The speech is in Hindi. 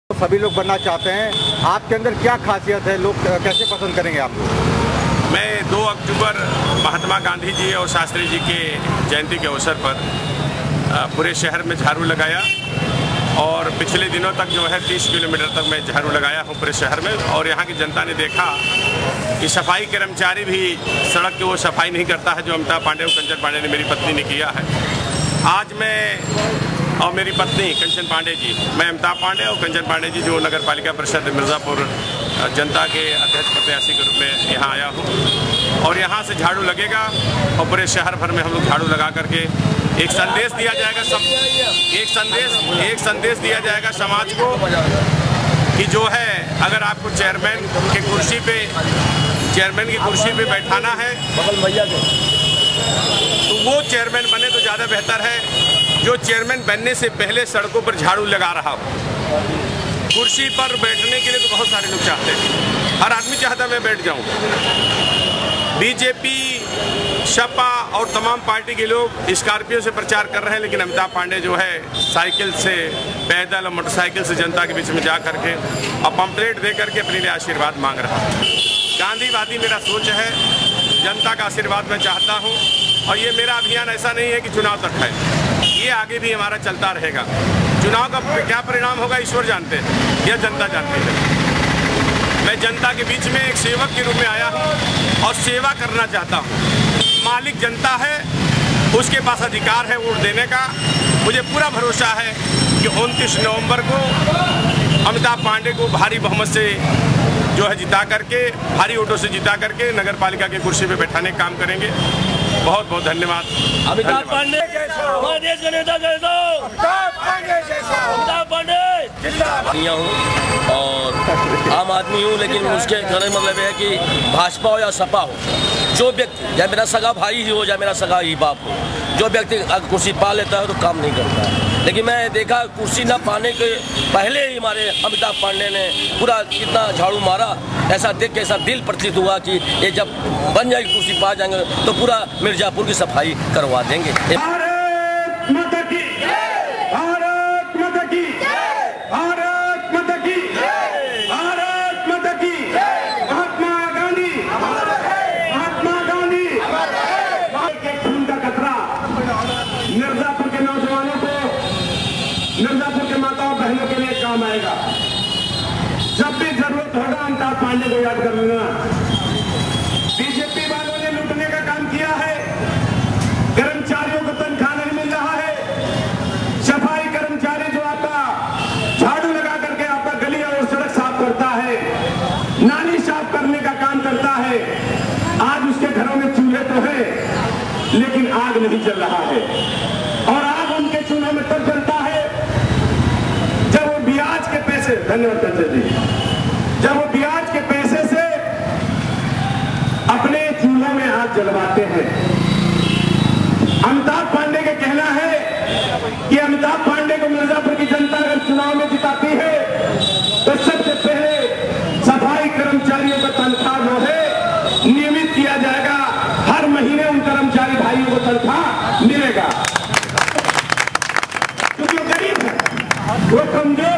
सभी लोग बनना चाहते हैं, आपके अंदर क्या खासियत है, लोग कैसे पसंद करेंगे आपको? मैं 2 अक्टूबर महात्मा गांधी जी और शास्त्री जी के जयंती के अवसर पर पूरे शहर में झाड़ू लगाया और पिछले दिनों तक जो है 30 किलोमीटर तक मैं झाड़ू लगाया हूँ पूरे शहर में। और यहाँ की जनता ने देखा कि सफाई कर्मचारी भी सड़क की वो सफाई नहीं करता है जो अमिताभ पांडे और कंचन पांडे ने, मेरी पत्नी ने किया है। आज मैं और मेरी पत्नी कंचन पांडे जी, मैं अमिताभ पांडे और कंचन पांडे जी जो नगर पालिका परिषद मिर्ज़ापुर जनता के अध्यक्ष प्रत्याशी के रूप में यहाँ आया हूँ। और यहाँ से झाड़ू लगेगा और पूरे शहर भर में हम लोग झाड़ू लगा करके एक संदेश दिया जाएगा, एक संदेश दिया जाएगा समाज को कि जो है अगर आपको चेयरमैन की कुर्सी पे बैठाना है तो वो चेयरमैन बने तो ज़्यादा बेहतर है जो चेयरमैन बनने से पहले सड़कों पर झाड़ू लगा रहा हो। कुर्सी पर बैठने के लिए तो बहुत सारे लोग चाहते हैं, हर आदमी चाहता मैं बैठ जाऊं। बीजेपी, सपा और तमाम पार्टी के लोग स्कॉर्पियो से प्रचार कर रहे हैं, लेकिन अमिताभ पांडे जो है साइकिल से, पैदल और मोटरसाइकिल से जनता के बीच में जा करके और पंपलेट दे करके अपने लिए आशीर्वाद मांग रहा है। गांधीवादी मेरा सोच है, जनता का आशीर्वाद मैं चाहता हूँ। और ये मेरा अभियान ऐसा नहीं है कि चुनाव तक है, ये आगे भी हमारा चलता रहेगा। चुनाव का क्या परिणाम होगा ईश्वर जानते हैं या जनता जानती है। मैं जनता के बीच में एक सेवक के रूप में आया हूँ और सेवा करना चाहता हूँ। मालिक जनता है, उसके पास अधिकार है वोट देने का। मुझे पूरा भरोसा है कि 29 नवंबर को अमिताभ पांडे को भारी बहुमत से जो है जिता करके, भारी वोटों से जिता करके नगर पालिका की कुर्सी पे बैठाने का काम करेंगे। बहुत बहुत धन्यवाद। अमिताभ पांडे हमारे देश का नेता जैसा, अमिताभ पांडे हूँ और आम आदमी हूँ, लेकिन उसके कहने मतलब है कि भाजपा हो या सपा हो, जो व्यक्ति या मेरा सगा भाई ही हो या मेरा सगा ही बाप हो, जो व्यक्ति अगर कुर्सी पा लेता है तो काम नहीं करता है। लेकिन मैं देखा कुर्सी न पाने के पहले ही हमारे अमिताभ पांडे ने पूरा कितना झाड़ू मारा, ऐसा देख के ऐसा दिल प्रतीत हुआ कि ये जब बन जाएगी कुर्सी पा जाएंगे तो पूरा मिर्जापुर की सफाई करवा देंगे। भारत माता की जय, भारत माता की जय, भारत माता की जय, भारत माता की जय। महात्मा गांधी, महात्मा गांधी के खून का कतरा मिर्जापुर के नौजवानों को, मिर्जापुर के माताओं बहनों के लिए काम आएगा। जब भी जरूरत होगा अमिताभ पांडे को याद कर लेना। बीजेपी वालों ने लूटने का काम किया है, कर्मचारियों को तनख्वाह नहीं मिल रहा है। सफाई कर्मचारी जो आपका झाड़ू लगा करके आपका गली और सड़क साफ करता है, नाली साफ करने का काम करता है, आज उसके घरों में चूल्हे तो है लेकिन आग नहीं जल रहा है। और आग उनके चूल्हे में तब जलता है जब वो ब्याज के पैसे, धन्यवाद कंचन जी, जब वो ब्याज के पैसे से अपने चूल्हों में आग जलवाते हैं। अमिताभ पांडे का कहना है कि अमिताभ पांडे को मिर्जापुर की जनता अगर चुनाव में जिताती है तो सबसे पहले सफाई कर्मचारियों का तनख्वाह जो है नियमित किया जाएगा। हर महीने उन कर्मचारी भाइयों को तनख्वाह मिलेगा, क्योंकि वो गरीब है, वो कमजोर